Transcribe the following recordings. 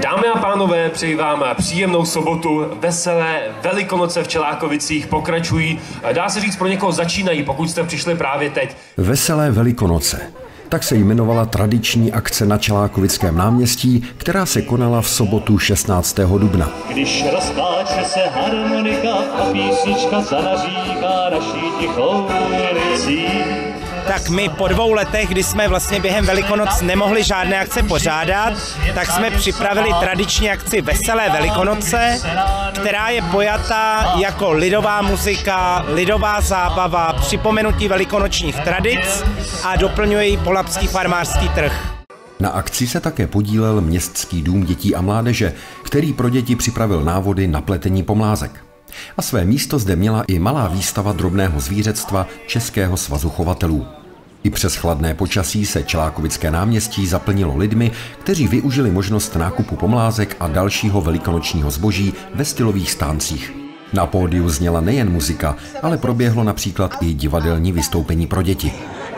Dámy a pánové, přeji vám příjemnou sobotu. Veselé Velikonoce v Čelákovicích pokračují. Dá se říct, pro někoho začínají, pokud jste přišli právě teď. Veselé Velikonoce. Tak se jmenovala tradiční akce na Čelákovickém náměstí, která se konala v sobotu 16. dubna. Když rozpláče se harmonika a písnička zanaříká naší tichou ulicí. Tak my po 2 letech, kdy jsme vlastně během Velikonoc nemohli žádné akce pořádat, tak jsme připravili tradiční akci Veselé Velikonoce, která je pojatá jako lidová muzika, lidová zábava, připomenutí velikonočních tradic a doplňuje ji polabský farmářský trh. Na akci se také podílel Městský dům dětí a mládeže, který pro děti připravil návody na pletení pomlázek. A své místo zde měla i malá výstava drobného zvířectva Českého svazu chovatelů. I přes chladné počasí se Čelákovické náměstí zaplnilo lidmi, kteří využili možnost nákupu pomlázek a dalšího velikonočního zboží ve stylových stáncích. Na pódiu zněla nejen muzika, ale proběhlo například i divadelní vystoupení pro děti.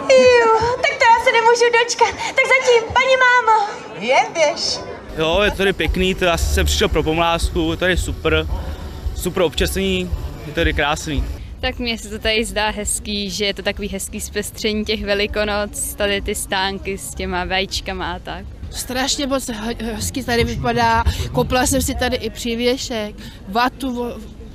Tak to já se nemůžu dočkat. Tak zatím, paní mámo. Běž. Jo, je tady pěkný, to já jsem přišel pro pomlázku, je tady super občasný, je tady krásný. Tak mně se to tady zdá hezký, že je to takový hezký zpestření těch Velikonoc, tady ty stánky s těma vajíčkama a tak. Strašně moc hezky tady vypadá, koupila jsem si tady i přívěšek, vatu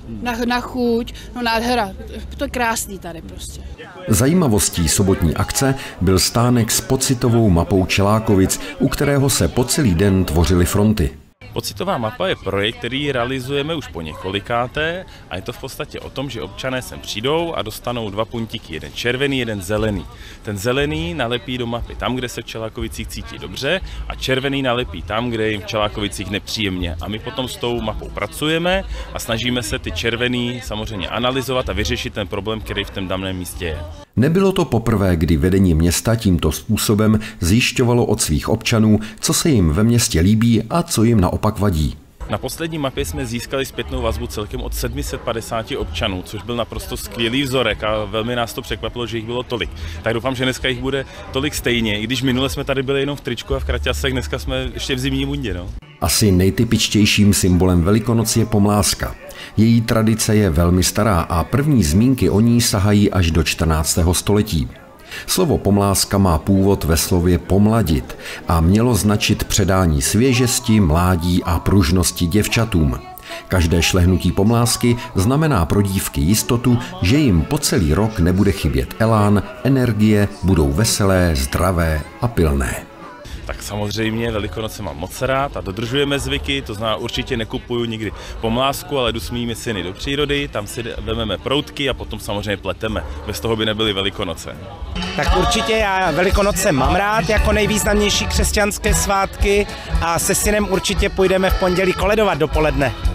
na chuť, no nádhera, to je krásný tady prostě. Zajímavostí sobotní akce byl stánek s pocitovou mapou Čelákovic, u kterého se po celý den tvořily fronty. Pocitová mapa je projekt, který realizujeme už po několikáté a je to v podstatě o tom, že občané sem přijdou a dostanou 2 puntíky, jeden červený, jeden zelený. Ten zelený nalepí do mapy tam, kde se v Čelákovicích cítí dobře a červený nalepí tam, kde je jim v Čelákovicích nepříjemně. A my potom s tou mapou pracujeme a snažíme se ty červený samozřejmě analyzovat a vyřešit ten problém, který v tom daném místě je. Nebylo to poprvé, kdy vedení města tímto způsobem zjišťovalo od svých občanů, co se jim ve městě líbí a co jim naopak vadí. Na poslední mapě jsme získali zpětnou vazbu celkem od 750 občanů, což byl naprosto skvělý vzorek a velmi nás to překvapilo, že jich bylo tolik. Tak doufám, že dneska jich bude tolik stejně, i když minule jsme tady byli jenom v tričku a v kraťasech, dneska jsme ještě v zimní bundě. No. Asi nejtypičtějším symbolem Velikonoc je pomlázka. Její tradice je velmi stará a první zmínky o ní sahají až do 14. století. Slovo pomlázka má původ ve slově pomladit a mělo značit předání svěžesti, mládí a pružnosti děvčatům. Každé šlehnutí pomlázky znamená pro dívky jistotu, že jim po celý rok nebude chybět elán, energie, budou veselé, zdravé a pilné. Tak samozřejmě Velikonoce mám moc rád a dodržujeme zvyky, to znamená určitě nekupuju nikdy pomlázku, ale jdu s mými syny do přírody, tam si vezmeme proutky a potom samozřejmě pleteme. Bez toho by nebyly Velikonoce. Tak určitě já Velikonoce mám rád jako nejvýznamnější křesťanské svátky a se synem určitě půjdeme v pondělí koledovat dopoledne.